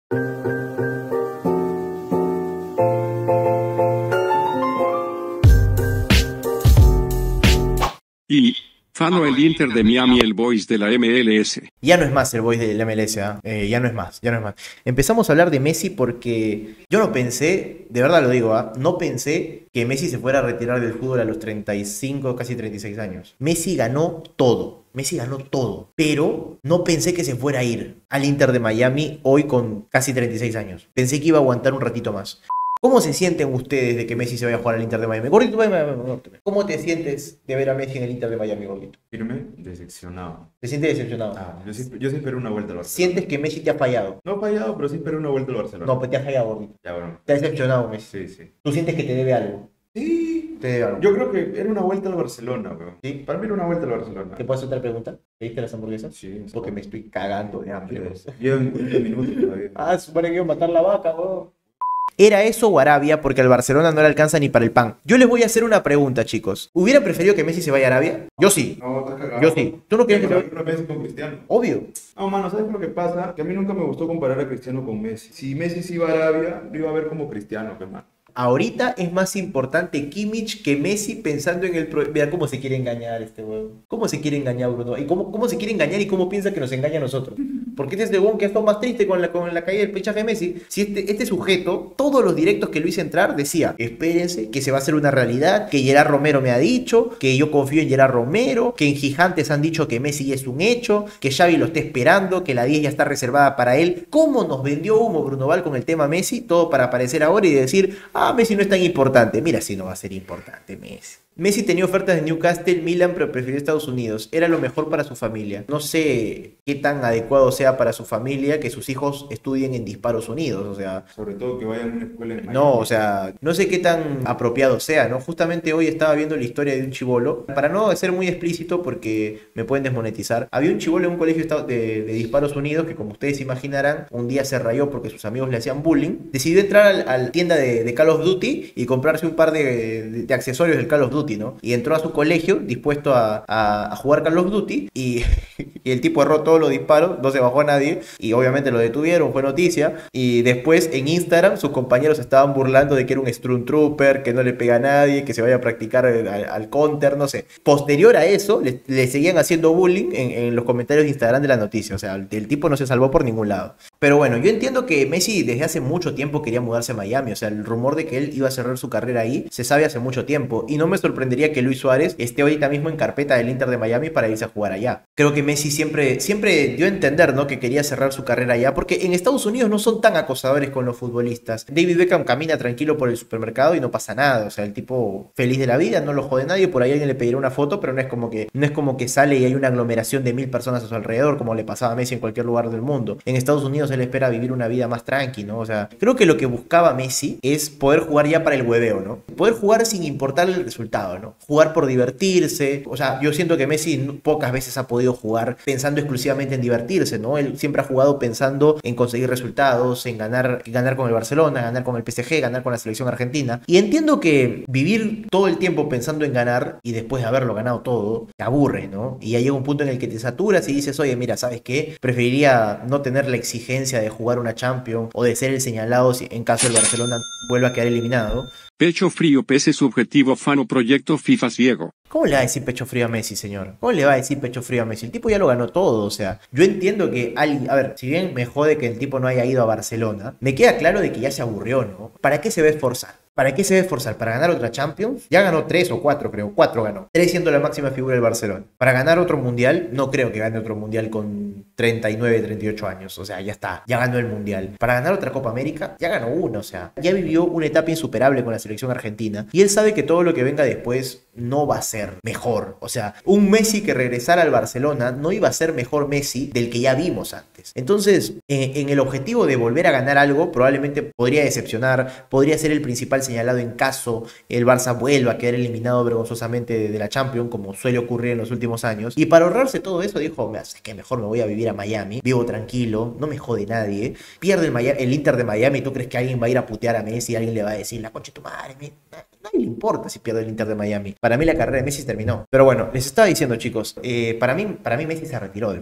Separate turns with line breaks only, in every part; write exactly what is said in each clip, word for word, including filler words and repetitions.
Y, Fano el Inter de Miami, el Boys de la M L S.
Ya no es más el Boys del M L S, ¿eh? Eh, ya no es más, ya no es más. Empezamos a hablar de Messi porque yo no pensé, de verdad lo digo, ¿eh? No pensé que Messi se fuera a retirar del fútbol a los treinta y cinco, casi treinta y seis años. Messi ganó todo. Messi ganó todo, pero no pensé que se fuera a ir al Inter de Miami hoy con casi treinta y seis años. Pensé que iba a aguantar un ratito más. ¿Cómo se sienten ustedes de que Messi se vaya a jugar al Inter de Miami? Gordito, ven, ven, ven, ven. ¿Cómo te sientes de ver a Messi en el Inter de Miami, Gordito?
Firme, decepcionado.
¿Te sientes decepcionado?
Ah, yo sí, yo sí espero una vuelta al Barcelona.
¿Sientes que Messi te ha fallado?
No he fallado, pero sí espero una vuelta al Barcelona.
No, pues te ha fallado, Gordito.
Ya, bueno.
Te ha decepcionado, Messi.
Sí, sí.
¿Tú sientes que te debe algo?
Sí.
Te debe algo.
Yo creo que era una vuelta al Barcelona, weón.
¿Sí?
Para mí era una vuelta al Barcelona.
¿Te puedo hacer otra pregunta? ¿Pediste las hamburguesas?
Sí.
Porque me estoy cagando de hambre.
Yo en cuarenta minutos todavía.
Ah, supone que iba a matar la vaca, weón. ¿Era eso o Arabia? Porque al Barcelona no le alcanza ni para el pan. Yo les voy a hacer una pregunta, chicos. ¿Hubiera preferido que Messi se vaya a Arabia? Yo sí.
No, estás cagado.
Yo sí. ¿Tú no quieres que se vaya?
Una vez con Cristiano.
Obvio.
No, mano, ¿sabes lo que pasa? Que a mí nunca me gustó comparar a Cristiano con Messi. Si Messi se iba a Arabia, lo iba a ver como Cristiano, que más.
Ahorita es más importante Kimmich que Messi pensando en el... Pro... Mira cómo se quiere engañar este huevón. ¿Cómo se quiere engañar, Bruno? ¿Y cómo, cómo se quiere engañar y cómo piensa que nos engaña a nosotros? Porque este es el huevón que ha estado más triste con la, con la caída del pechaje de Messi. Si este, este sujeto, todos los directos que lo hice entrar, decía, espérense, que se va a hacer una realidad, que Gerard Romero me ha dicho, que yo confío en Gerard Romero, que en Gigantes han dicho que Messi ya es un hecho, que Xavi lo está esperando, que la diez ya está reservada para él. ¿Cómo nos vendió humo Bruno Val con el tema Messi? Todo para aparecer ahora y decir, ah, Messi no es tan importante. Mira si no va a ser importante Messi. Messi tenía ofertas de Newcastle, Milan, pero prefirió Estados Unidos. Era lo mejor para su familia. No sé qué tan adecuado sea para su familia que sus hijos estudien en Disparos Unidos. O sea,
sobre todo que vayan a una escuela en Miami.
No, o sea, no sé qué tan apropiado sea, ¿no? Justamente hoy estaba viendo la historia de un chibolo. Para no ser muy explícito, porque me pueden desmonetizar. Había un chibolo en un colegio de, de Disparos Unidos que, como ustedes imaginarán, un día se rayó porque sus amigos le hacían bullying. Decidió entrar a la tienda de, de Call of Duty y comprarse un par de, de, de accesorios del Call of Duty, ¿no? Y entró a su colegio dispuesto a, a, a jugar Call of Duty y, y el tipo erró todos los disparos, no se bajó a nadie y obviamente lo detuvieron, fue noticia. Y después en Instagram sus compañeros estaban burlando de que era un Stormtrooper, que no le pega a nadie, que se vaya a practicar al, al counter, no sé. Posterior a eso, le, le seguían haciendo bullying en, en los comentarios de Instagram de la noticia. O sea, el, el tipo no se salvó por ningún lado. Pero bueno, yo entiendo que Messi desde hace mucho tiempo quería mudarse a Miami. O sea, el rumor de que él iba a cerrar su carrera ahí se sabe hace mucho tiempo. Y no me sorprendería que Luis Suárez esté ahorita mismo en carpeta del Inter de Miami para irse a jugar allá. Creo que Messi siempre, siempre dio a entender, ¿no?, que quería cerrar su carrera allá, porque en Estados Unidos no son tan acosadores con los futbolistas. David Beckham camina tranquilo por el supermercado y no pasa nada. O sea, el tipo feliz de la vida, no lo jode nadie. Por ahí alguien le pedirá una foto, pero no es como que, no es como que sale y hay una aglomeración de mil personas a su alrededor, como le pasaba a Messi en cualquier lugar del mundo. En Estados Unidos él espera vivir una vida más tranqui, ¿no? O sea, creo que lo que buscaba Messi es poder jugar ya para el hueveo, ¿no? Poder jugar sin importar el resultado, ¿no? Jugar por divertirse. O sea, yo siento que Messi pocas veces ha podido jugar pensando exclusivamente en divertirse, ¿no? Él siempre ha jugado pensando en conseguir resultados, en ganar, ganar con el Barcelona, ganar con el P S G, ganar con la selección argentina. Y entiendo que vivir todo el tiempo pensando en ganar y después de haberlo ganado todo, te aburre, ¿no? Y ya llega un punto en el que te saturas y dices, oye, mira, ¿sabes qué? Preferiría no tener la exigencia de jugar una Champions o de ser el señalado si en caso el Barcelona vuelva a quedar eliminado.
Pecho frío pese subjetivo Fano proyecto FIFA ciego.
¿Cómo le va a decir pecho frío a Messi, señor? ¿Cómo le va a decir pecho frío a Messi? El tipo ya lo ganó todo, o sea, yo entiendo que alguien, a ver, si bien me jode que el tipo no haya ido a Barcelona, me queda claro de que ya se aburrió, ¿no? ¿Para qué se va a esforzar? ¿Para qué se va a esforzar? ¿Para ganar otra Champions? Ya ganó tres o cuatro, creo. Cuatro ganó. Tres siendo la máxima figura del Barcelona. Para ganar otro mundial, no creo que gane otro mundial con treinta y nueve, treinta y ocho años. O sea, ya está. Ya ganó el mundial. Para ganar otra Copa América, ya ganó uno. O sea, ya vivió una etapa insuperable con la selección argentina. Y él sabe que todo lo que venga después no va a ser mejor. O sea, un Messi que regresara al Barcelona no iba a ser mejor Messi del que ya vimos antes. Entonces, en, en el objetivo de volver a ganar algo, probablemente podría decepcionar, podría ser el principal señalado en caso el Barça vuelva a quedar eliminado vergonzosamente de, de la Champions, como suele ocurrir en los últimos años. Y para ahorrarse todo eso dijo, es que mejor me voy a vivir a Miami, vivo tranquilo, no me jode nadie, pierde el, Miami, el Inter de Miami. ¿Tú crees que alguien va a ir a putear a Messi? Alguien le va a decir, la concha de tu madre, me... nadie le importa si pierde el Inter de Miami. Para mí la carrera de Messi terminó. Pero bueno, les estaba diciendo, chicos, eh, para, mí, para mí Messi se retiró del fútbol.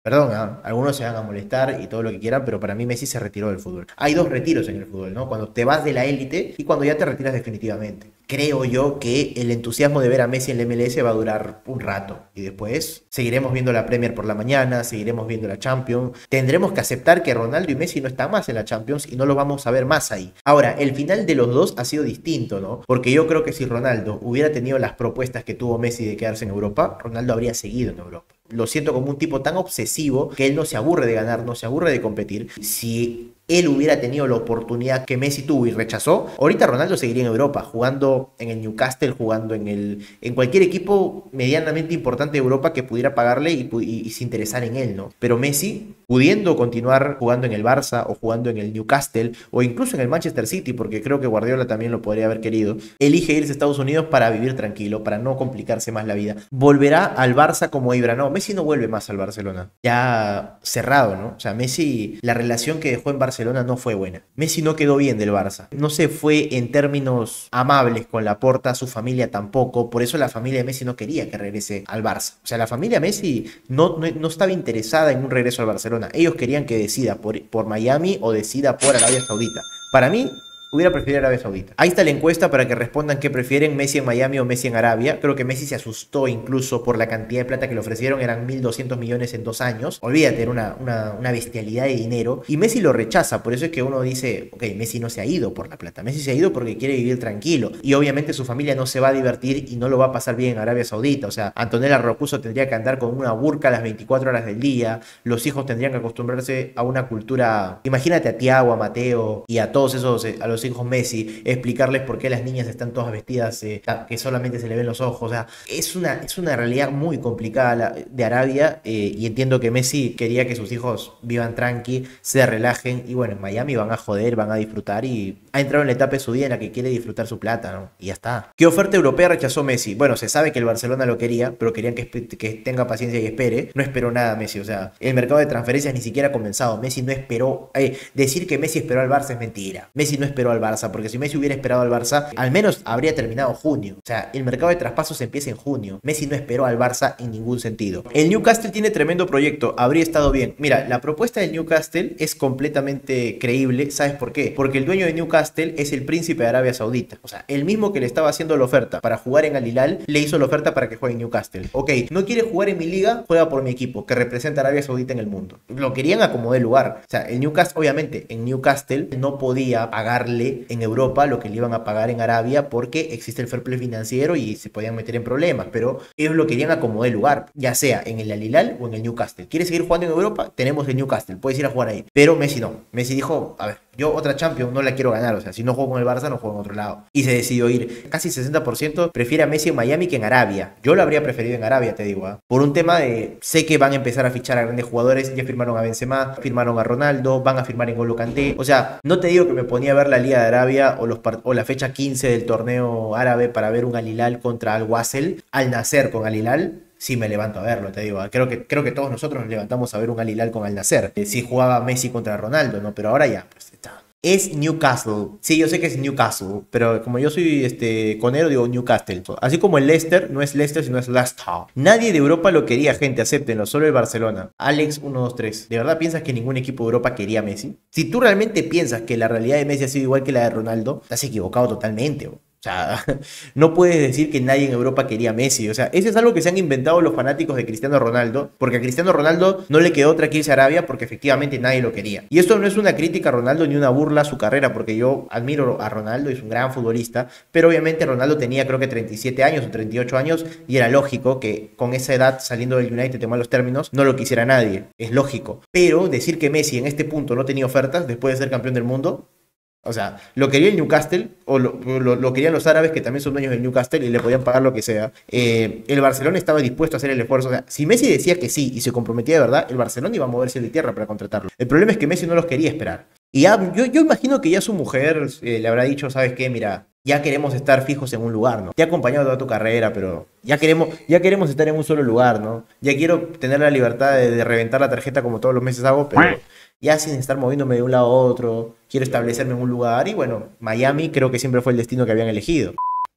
Perdón, ¿ah? Algunos se van a molestar y todo lo que quieran, pero para mí Messi se retiró del fútbol. Hay dos retiros en el fútbol, ¿no? Cuando te vas de la élite y cuando ya te retiras definitivamente. Creo yo que el entusiasmo de ver a Messi en la M L S va a durar un rato y después seguiremos viendo la Premier por la mañana, seguiremos viendo la Champions. Tendremos que aceptar que Ronaldo y Messi no están más en la Champions y no los vamos a ver más ahí. Ahora, el final de los dos ha sido distinto, ¿no? Porque yo creo que si Ronaldo hubiera tenido las propuestas que tuvo Messi de quedarse en Europa, Ronaldo habría seguido en Europa. Lo siento como un tipo tan obsesivo que él no se aburre de ganar, no se aburre de competir. Si él hubiera tenido la oportunidad que Messi tuvo y rechazó, ahorita Ronaldo seguiría en Europa, jugando en el Newcastle, jugando en el en cualquier equipo medianamente importante de Europa que pudiera pagarle y, y, y se interesara en él, ¿no? Pero Messi, pudiendo continuar jugando en el Barça o jugando en el Newcastle o incluso en el Manchester City, porque creo que Guardiola también lo podría haber querido, elige irse a Estados Unidos para vivir tranquilo, para no complicarse más la vida. Volverá al Barça como Ibra. No, Messi no vuelve más al Barcelona. Ya cerrado, ¿no? O sea, Messi, la relación que dejó en Barcelona Barcelona no fue buena. Messi no quedó bien del Barça. No se fue en términos amables con Laporta, su familia tampoco. Por eso la familia de Messi no quería que regrese al Barça. O sea, la familia Messi no, no, no estaba interesada en un regreso al Barcelona. Ellos querían que decida por, por Miami o decida por Arabia Saudita. Para mí, hubiera preferido Arabia Saudita. Ahí está la encuesta para que respondan qué prefieren, Messi en Miami o Messi en Arabia. Creo que Messi se asustó incluso por la cantidad de plata que le ofrecieron, eran mil doscientos millones en dos años. Olvídate, era una, una, una bestialidad de dinero. Y Messi lo rechaza, por eso es que uno dice, ok, Messi no se ha ido por la plata, Messi se ha ido porque quiere vivir tranquilo. Y obviamente su familia no se va a divertir y no lo va a pasar bien en Arabia Saudita. O sea, Antonella Roccuzzo tendría que andar con una burka las veinticuatro horas del día, los hijos tendrían que acostumbrarse a una cultura. Imagínate a Thiago, a Mateo y a todos esos, a los hijos Messi, explicarles por qué las niñas están todas vestidas, eh, que solamente se le ven los ojos. O sea, es una, es una realidad muy complicada la, de Arabia, eh, y entiendo que Messi quería que sus hijos vivan tranqui, se relajen, y bueno, en Miami van a joder, van a disfrutar, y ha entrado en la etapa de su vida en la que quiere disfrutar su plata, ¿no? Y ya está. ¿Qué oferta europea rechazó Messi? Bueno, se sabe que el Barcelona lo quería, pero querían que, que tenga paciencia y espere. No esperó nada Messi, o sea, el mercado de transferencias ni siquiera ha comenzado. Messi no esperó, eh, decir que Messi esperó al Barça es mentira. Messi no esperó al Barça, porque si Messi hubiera esperado al Barça, al menos habría terminado junio. O sea, el mercado de traspasos empieza en junio. Messi no esperó al Barça en ningún sentido. El Newcastle tiene tremendo proyecto, habría estado bien. Mira, la propuesta del Newcastle es completamente creíble. ¿Sabes por qué? Porque el dueño de Newcastle es el príncipe de Arabia Saudita. O sea, el mismo que le estaba haciendo la oferta para jugar en Al Hilal, le hizo la oferta para que juegue en Newcastle. Ok, no quiere jugar en mi liga, juega por mi equipo, que representa a Arabia Saudita en el mundo. Lo querían acomodar el lugar. O sea, el Newcastle, obviamente, en Newcastle no podía pagarle en Europa lo que le iban a pagar en Arabia porque existe el fair play financiero y se podían meter en problemas, pero ellos lo querían acomodar el lugar, ya sea en el Al Hilal o en el Newcastle. ¿Quieres seguir jugando en Europa? Tenemos el Newcastle, puedes ir a jugar ahí. Pero Messi no. Messi dijo, a ver, yo otra Champions no la quiero ganar, o sea, si no juego con el Barça no juego en otro lado. Y se decidió ir. Casi sesenta por ciento prefiere a Messi en Miami que en Arabia. Yo lo habría preferido en Arabia, te digo, ¿eh? Por un tema de, sé que van a empezar a fichar a grandes jugadores, ya firmaron a Benzema, firmaron a Ronaldo, van a firmar en N'Golo Kanté. O sea, no te digo que me ponía a ver la Liga de Arabia o, los o la fecha quince del torneo árabe para ver un Al Hilal contra Al Wasl, Al Nacer con Al Hilal. Sí me levanto a verlo, te digo. Creo que, creo que todos nosotros nos levantamos a ver un Al Hilal con Al Nacer. Eh, si jugaba Messi contra Ronaldo, ¿no? Pero ahora ya, pues está. Es Newcastle. Sí, yo sé que es Newcastle, pero como yo soy este conero, digo Newcastle. Así como el Leicester, no es Leicester, sino es Leicester. Nadie de Europa lo quería, gente, acéptenlo, solo el Barcelona. Alex uno dos tres. ¿De verdad piensas que ningún equipo de Europa quería a Messi? Si tú realmente piensas que la realidad de Messi ha sido igual que la de Ronaldo, estás equivocado totalmente, bro. O sea, no puedes decir que nadie en Europa quería a Messi. O sea, eso es algo que se han inventado los fanáticos de Cristiano Ronaldo, porque a Cristiano Ronaldo no le quedó otra que irse a Arabia porque efectivamente nadie lo quería. Y esto no es una crítica a Ronaldo ni una burla a su carrera, porque yo admiro a Ronaldo, es un gran futbolista, pero obviamente Ronaldo tenía creo que treinta y siete años o treinta y ocho años y era lógico que con esa edad saliendo del United de malos términos no lo quisiera nadie, es lógico. Pero decir que Messi en este punto no tenía ofertas después de ser campeón del mundo, o sea, lo quería el Newcastle, o lo, lo, lo querían los árabes que también son dueños del Newcastle y le podían pagar lo que sea. Eh, el Barcelona estaba dispuesto a hacer el esfuerzo. O sea, si Messi decía que sí y se comprometía de verdad, el Barcelona iba a moverse de tierra para contratarlo. El problema es que Messi no los quería esperar. Y ya, yo, yo imagino que ya su mujer eh, le habrá dicho, ¿sabes qué? Mira, ya queremos estar fijos en un lugar, ¿no? Te he acompañado toda tu carrera, pero ya queremos, ya queremos estar en un solo lugar, ¿no? Ya quiero tener la libertad de, de reventar la tarjeta como todos los meses hago, pero ya sin estar moviéndome de un lado a otro, quiero establecerme en un lugar y bueno, Miami creo que siempre fue el destino que habían elegido.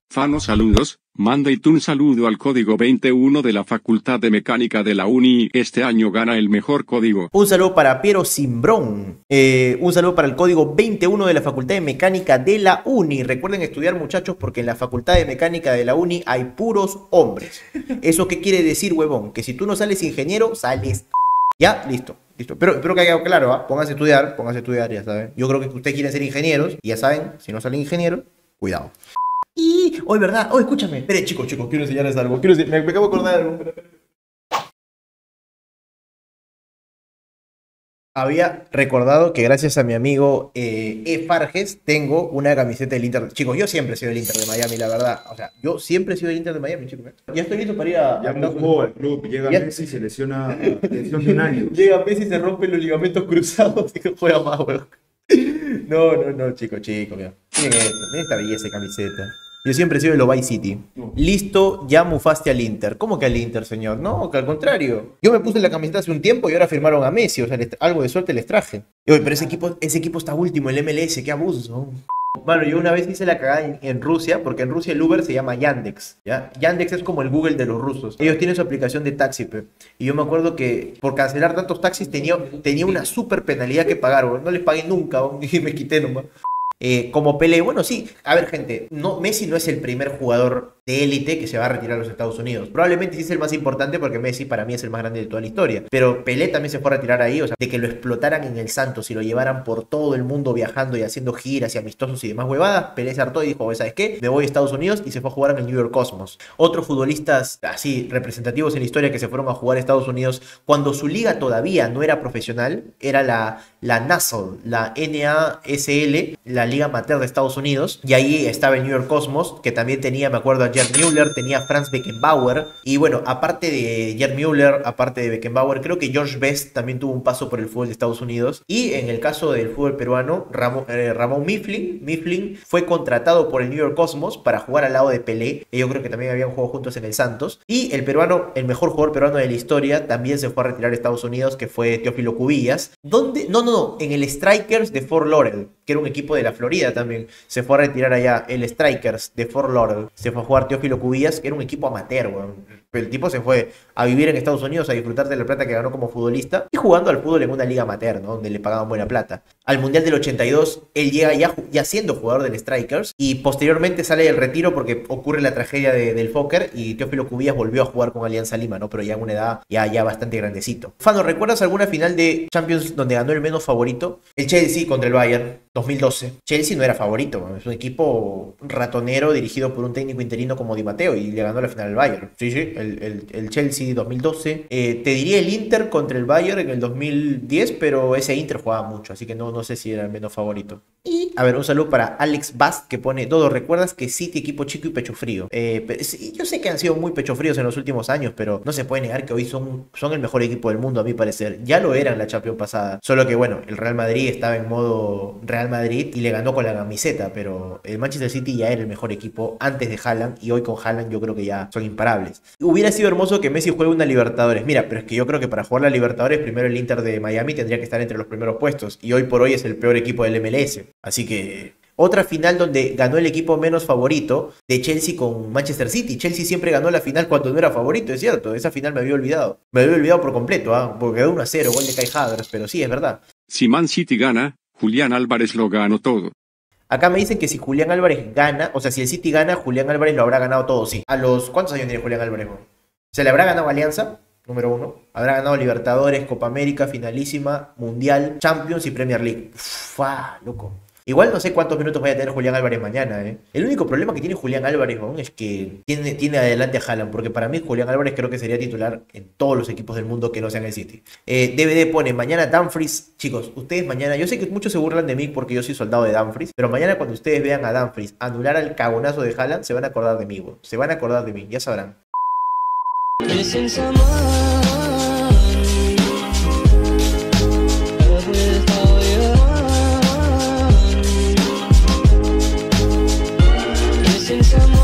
Fano saludos, manda y un saludo al código veintiuno de la Facultad de Mecánica de la Uni. Este año gana el mejor código.
Un saludo para Piero Simbrón. Eh, un saludo para el código veintiuno de la Facultad de Mecánica de la Uni. Recuerden estudiar, muchachos, porque en la Facultad de Mecánica de la Uni hay puros hombres. ¿Eso qué quiere decir, huevón? Que si tú no sales ingeniero, sales... Ya, listo. Listo. Pero espero que haya quedado claro, ¿eh? Pónganse a estudiar, pónganse a estudiar, ya saben. Yo creo que ustedes quieren ser ingenieros y ya saben, si no salen ingenieros, cuidado. Y hoy, ¿verdad? Oh, escúchame. Espere, chicos, chicos, quiero enseñarles algo. Quiero enseñ... me, me acabo de acordar de algo. Espera, espera. Había recordado que gracias a mi amigo eh, E. Farges tengo una camiseta del Inter. Chicos, yo siempre he sido del Inter de Miami, la verdad. O sea, yo siempre he sido del Inter de Miami, chicos. Ya estoy listo para ir a...
Ya mojó al club, llega
Ya-
Messi y se lesiona lesión de un año.
Llega Messi y se rompen los ligamentos cruzados y no juega más, weón. No, no, no, chicos, chicos, mira. Miren esto, miren esta belleza de camiseta. Yo siempre he sido de Vice City.
No.
Listo, ya mufaste al Inter. ¿Cómo que al Inter, señor? No, que al contrario. Yo me puse la camiseta hace un tiempo y ahora firmaron a Messi. O sea, les- algo de suerte les traje. Y, oye, pero ese equipo, ese equipo está último, el M L S, qué abuso. Bueno, yo una vez hice la cagada en, en Rusia, porque en Rusia el Uber se llama Yandex, ¿ya? Yandex es como el Google de los rusos. Ellos tienen su aplicación de taxi, pe. Y yo me acuerdo que por cancelar tantos taxis tenía, tenía una súper penalidad que pagar, weón. No les pagué nunca, weón, y me quité nomás. Eh, como Pelé, bueno, sí, a ver, gente, no, Messi no es el primer jugador de élite que se va a retirar a los Estados Unidos. Probablemente sí es el más importante porque Messi para mí es el más grande de toda la historia. Pero Pelé también se fue a retirar ahí, o sea, de que lo explotaran en el Santos y lo llevaran por todo el mundo viajando y haciendo giras y amistosos y demás huevadas, Pelé se hartó y dijo, ¿sabes qué? Me voy a Estados Unidos y se fue a jugar en el New York Cosmos. Otros futbolistas así representativos en la historia que se fueron a jugar a Estados Unidos cuando su liga todavía no era profesional, era la, la N A S L, la N A S L, la liga amateur de Estados Unidos, y ahí estaba el New York Cosmos, que también tenía, me acuerdo, a Gerd Müller, tenía a Franz Beckenbauer, y bueno, aparte de Gerd Müller, aparte de Beckenbauer, creo que George Best también tuvo un paso por el fútbol de Estados Unidos, y en el caso del fútbol peruano, Ramón, eh, Ramón Mifflin, Mifflin fue contratado por el New York Cosmos para jugar al lado de Pelé, ellos creo que también habían jugado juntos en el Santos, y el peruano, el mejor jugador peruano de la historia, también se fue a retirar a Estados Unidos, que fue Teófilo Cubillas, donde, no, no, no, en el Strikers de Fort Lauderdale, que era un equipo de la Florida también, se fue a retirar allá, el Strikers de Fort Lauderdale, se fue a jugar Teófilo Cubillas, que era un equipo amateur, weón. El tipo se fue a vivir en Estados Unidos a disfrutar de la plata que ganó como futbolista y jugando al fútbol en una liga amateur, ¿no? Donde le pagaban buena plata. Al Mundial del ochenta y dos, él llega ya, ya siendo jugador del Strikers y posteriormente sale del retiro porque ocurre la tragedia de, del Fokker y Teófilo Cubillas volvió a jugar con Alianza Lima, ¿no? Pero ya en una edad ya, ya bastante grandecito. Fano, ¿recuerdas alguna final de Champions donde ganó el menos favorito? El Chelsea contra el Bayern, dos mil doce. Chelsea no era favorito, ¿no? Es un equipo ratonero dirigido por un técnico interino como Di Matteo y le ganó la final al Bayern. Sí, sí, el, el, el Chelsea dos mil doce. Eh, te diría el Inter contra el Bayern en el dos mil diez, pero ese Inter jugaba mucho, así que no, no sé si era el menos favorito. Y, a ver, un saludo para Alex Bast que pone, Dodo, ¿recuerdas que City equipo chico y pecho frío? Eh, pero, sí, yo sé que han sido muy pecho fríos en los últimos años, pero no se puede negar que hoy son, son el mejor equipo del mundo, a mi parecer. Ya lo eran la Champions pasada, solo que bueno, el Real Madrid estaba en modo Real Madrid y le ganó con la camiseta, pero el Manchester City ya era el mejor equipo antes de Haaland y hoy con Haaland yo creo que ya son imparables. Hubiera sido hermoso que Messi juegue una Libertadores. Mira, pero es que yo creo que para jugar la Libertadores primero el Inter de Miami tendría que estar entre los primeros puestos y hoy por hoy es el peor equipo del M L S. Así que otra final donde ganó el equipo menos favorito de Chelsea con Manchester City. Chelsea siempre ganó la final cuando no era favorito, es cierto. Esa final me había olvidado. Me había olvidado por completo, ¿ah? Porque quedó uno a cero, gol de Kai Havertz, pero sí, es verdad.
Si Man City gana, Julián Álvarez lo ganó todo.
Acá me dicen que si Julián Álvarez gana, o sea, si el City gana, Julián Álvarez lo habrá ganado todo, sí. ¿A los cuántos años tiene Julián Álvarez? ¿Se le habrá ganado Alianza? Número uno. Habrá ganado Libertadores, Copa América, Finalísima, Mundial, Champions y Premier League. Uf, ah, loco. Igual no sé cuántos minutos vaya a tener Julián Álvarez mañana, ¿eh? El único problema que tiene Julián Álvarez, ¿no? Es que tiene, tiene adelante a Haaland, porque para mí Julián Álvarez creo que sería titular en todos los equipos del mundo que no sean el City. Eh, D V D pone, mañana Dumfries, chicos, ustedes mañana, yo sé que muchos se burlan de mí porque yo soy soldado de Dumfries, pero mañana cuando ustedes vean a Dumfries anular al cagonazo de Haaland, se van a acordar de mí, bro. Se van a acordar de mí, ya sabrán.
Missing someone, love with all your heart. Missing someone.